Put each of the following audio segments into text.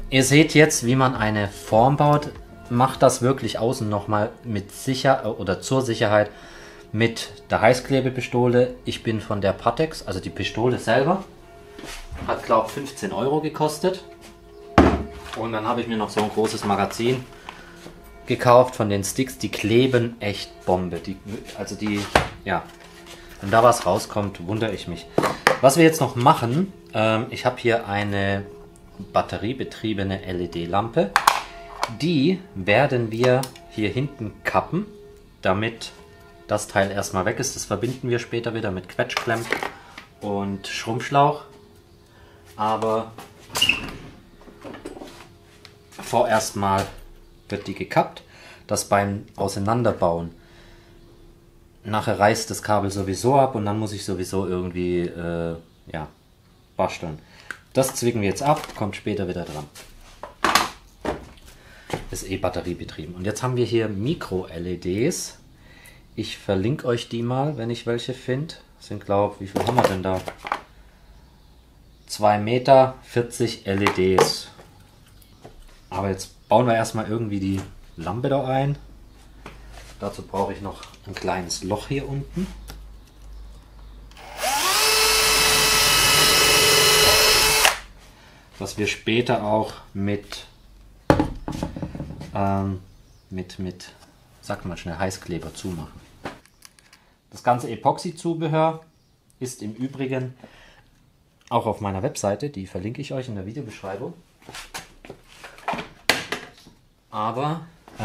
Ihr seht jetzt, wie man eine Form baut. Macht das wirklich außen nochmal mit zur Sicherheit mit der Heißklebepistole. Ich bin von der Pattex, also die Pistole selber. Hat glaube ich 15 Euro gekostet. Und dann habe ich mir noch so ein großes Magazin gekauft von den Sticks. Die kleben echt Bombe. Ja. Wenn da was rauskommt, wundere ich mich. Was wir jetzt noch machen, ich habe hier eine batteriebetriebene LED-Lampe. Die werden wir hier hinten kappen, damit das Teil erstmal weg ist. Das verbinden wir später wieder mit Quetschklemm und Schrumpfschlauch. Aber vorerst mal wird die gekappt. Das beim Auseinanderbauen. Nachher reißt das Kabel sowieso ab und dann muss ich sowieso irgendwie basteln. Das zwicken wir jetzt ab, kommt später wieder dran. Ist batteriebetrieben. Und jetzt haben wir hier Mikro-LEDs. Ich verlinke euch die mal, wenn ich welche finde. Sind, glaube ich, wie viel haben wir denn da? 2 Meter, 40 LEDs. Aber jetzt bauen wir erstmal irgendwie die Lampe da ein. Dazu brauche ich noch ein kleines Loch hier unten. Was wir später auch mit sag mal schnell, Heißkleber zumachen. Das ganze Epoxy-Zubehör ist im Übrigen auch auf meiner Webseite, die verlinke ich euch in der Videobeschreibung. Aber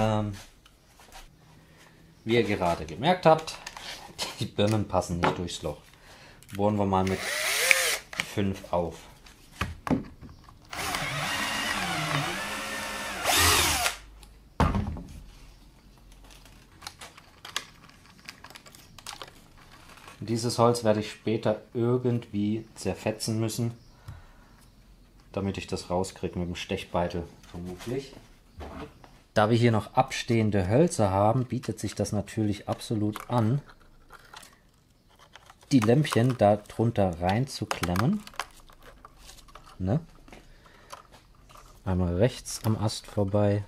wie ihr gerade gemerkt habt, die Birnen passen nicht durchs Loch. Bohren wir mal mit 5 auf. Dieses Holz werde ich später irgendwie zerfetzen müssen, damit ich das rauskriege mit dem Stechbeitel vermutlich. Da wir hier noch abstehende Hölzer haben, bietet sich das natürlich absolut an, die Lämpchen da drunter reinzuklemmen. Ne? Einmal rechts am Ast vorbei.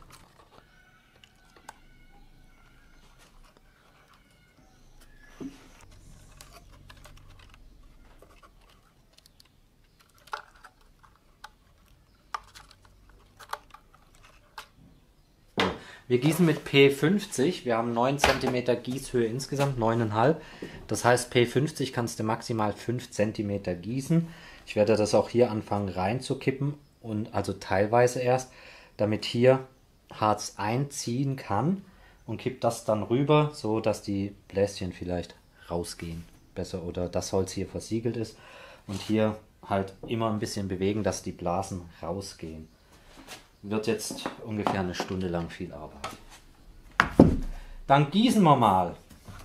Wir gießen mit P50, wir haben 9 cm Gießhöhe insgesamt, 9,5. Das heißt, P50 kannst du maximal 5 cm gießen. Ich werde das auch hier anfangen reinzukippen, und also teilweise erst, damit hier Harz einziehen kann, und kipp das dann rüber, so dass die Bläschen vielleicht rausgehen besser oder das Holz hier versiegelt ist, und hier halt immer ein bisschen bewegen, dass die Blasen rausgehen. Wird jetzt ungefähr eine Stunde lang viel Arbeit. Dann gießen wir mal.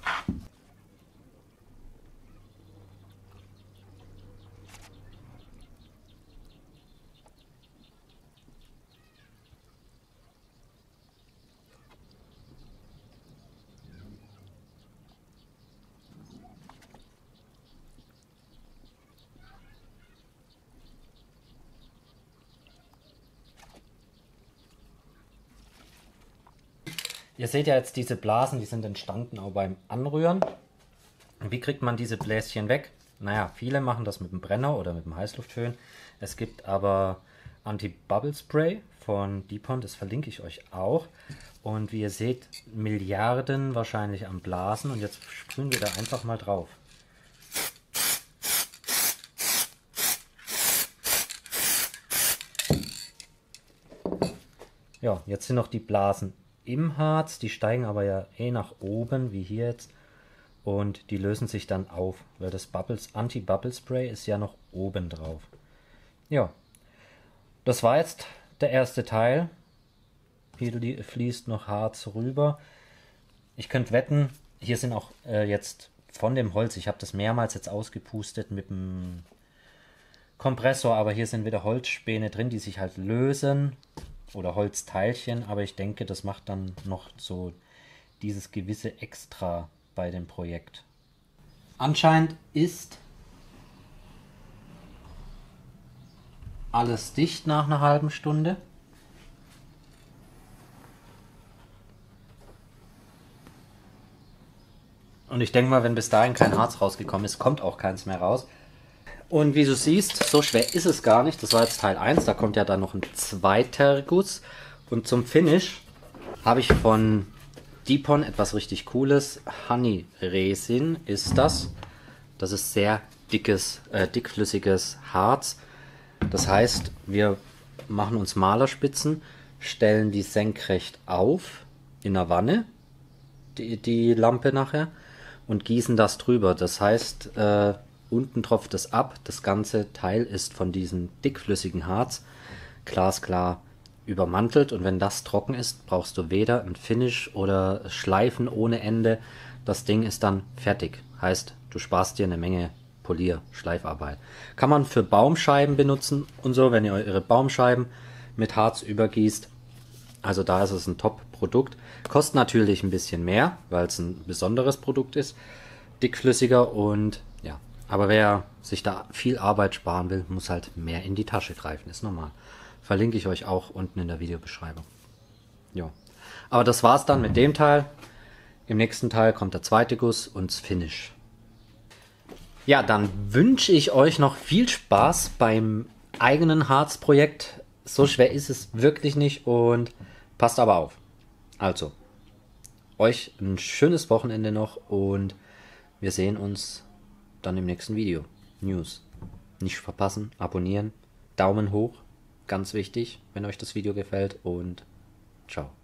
Ihr seht ja jetzt diese Blasen, die sind entstanden auch beim Anrühren. Wie kriegt man diese Bläschen weg? Naja, viele machen das mit dem Brenner oder mit dem Heißluftföhn. Es gibt aber Anti-Bubble Spray von Depon, das verlinke ich euch auch. Und wie ihr seht, Milliarden wahrscheinlich an Blasen, und jetzt sprühen wir da einfach mal drauf. Ja, jetzt sind noch die Blasen im Harz, die steigen aber ja nach oben, wie hier jetzt, und die lösen sich dann auf, weil das Anti-Bubble Spray ist ja noch oben drauf. Ja, das war jetzt der erste Teil. Hier fließt noch Harz rüber. Ich könnte wetten, hier sind auch jetzt von dem Holz, ich habe das mehrmals jetzt ausgepustet mit dem Kompressor, aber hier sind wieder Holzspäne drin, die sich halt lösen. Oder Holzteilchen, aber ich denke, das macht dann noch so dieses gewisse Extra bei dem Projekt. Anscheinend ist alles dicht nach einer halben Stunde. Und ich denke mal, wenn bis dahin kein Harz rausgekommen ist, kommt auch keins mehr raus. Und wie du siehst, so schwer ist es gar nicht. Das war jetzt Teil 1, da kommt ja dann noch ein zweiter Guss. Und zum Finish habe ich von Dipon etwas richtig Cooles. Honey Resin ist das. Das ist sehr dickflüssiges Harz. Das heißt, wir machen uns Malerspitzen, stellen die senkrecht auf in der Wanne, die Lampe nachher, und gießen das drüber. Das heißt, unten tropft es ab. Das ganze Teil ist von diesem dickflüssigen Harz glasklar übermantelt, und wenn das trocken ist, brauchst du weder ein Finish oder Schleifen ohne Ende. Das Ding ist dann fertig. Heißt, du sparst dir eine Menge Schleifarbeit. Kann man für Baumscheiben benutzen und so, wenn ihr eure Baumscheiben mit Harz übergießt. Also da ist es ein Top-Produkt. Kostet natürlich ein bisschen mehr, weil es ein besonderes Produkt ist. Dickflüssiger und ja. Aber wer sich da viel Arbeit sparen will, muss halt mehr in die Tasche greifen. Ist normal. Verlinke ich euch auch unten in der Videobeschreibung. Ja. Aber das war's dann mit dem Teil. Im nächsten Teil kommt der zweite Guss und das Finish. Ja, dann wünsche ich euch noch viel Spaß beim eigenen Harzprojekt. So schwer ist es wirklich nicht und passt aber auf. Also, euch ein schönes Wochenende noch und wir sehen uns dann im nächsten Video. News. Nicht verpassen, abonnieren, Daumen hoch, ganz wichtig, wenn euch das Video gefällt, und ciao.